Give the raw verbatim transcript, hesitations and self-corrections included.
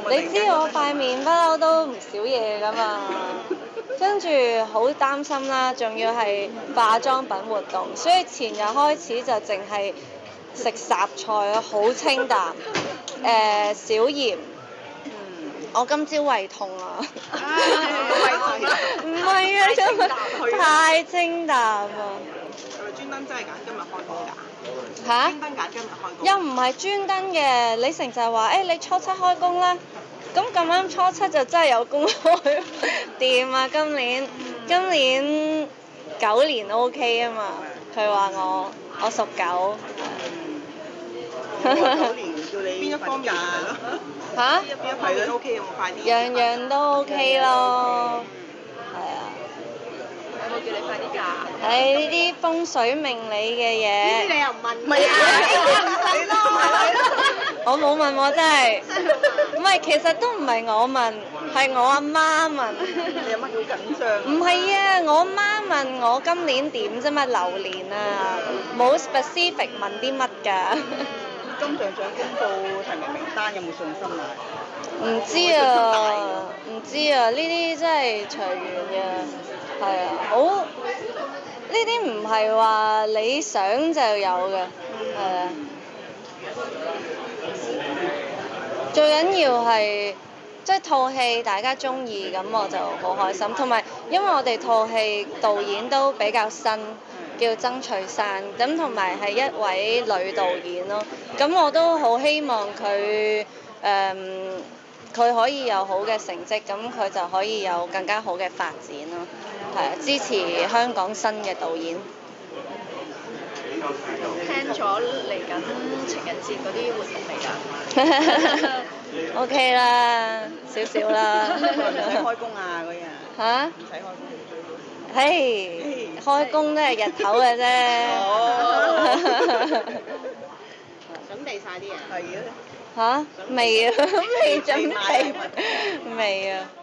你知我塊面不嬲都唔少嘢噶嘛，跟住好擔心啦，仲要係化妝品活動，所以前日開始就淨係食雜菜咯，好清淡，誒、呃、少鹽。我今朝胃痛啊！唔係啊，因為太清淡啊！ 係咪專登真係揀今日開工㗎？ 嚇？ 專登揀今日開工？ 又唔係專登嘅，李成就係話：誒、欸、你初七開工啦。咁咁啱初七就真係有工開，掂啊！今年今年九年 O K 啊嘛，佢話我我屬狗。 九年叫你邊一方面係咯？ 嚇？ 邊一方面 O K 有冇快啲？ 樣樣都 O K 咯，係啊。 有冇叫你快啲嫁？ 誒呢啲風水命理嘅嘢。 呢啲你又唔問？ 唔係啊，唔使咯，係咯。 我冇問我真係，唔係其實都唔係我問，係我阿媽問。 你有乜好緊張？ 唔係啊，我媽問我今年點啫嘛，流年啊，冇 specific 問啲乜㗎。 金像獎公佈提名名單有冇信心啊？ 唔知啊，唔知啊，呢啲真係隨緣嘅，係啊，好呢啲唔係話你想就有嘅，係啊。最緊要係即係套戲大家中意，咁我就好開心。同埋因為我哋套戲導演都比較新，叫曾翠珊，咁同埋係一位女導演咯。咁我都好希望佢誒佢可以有好嘅成績，咁佢就可以有更加好嘅發展咯。係啊，支持香港新嘅導演。 聽咗嚟緊情人節嗰啲活動嚟㗎。 O K 啦，少少啦。 唔使開工啊嗰日。 嚇？ 唔使開工。 嘿，開工都係日頭嘅啫。 哦。 準備晒啲嘢。 係啊。 嚇？未啊，未準備。未啊。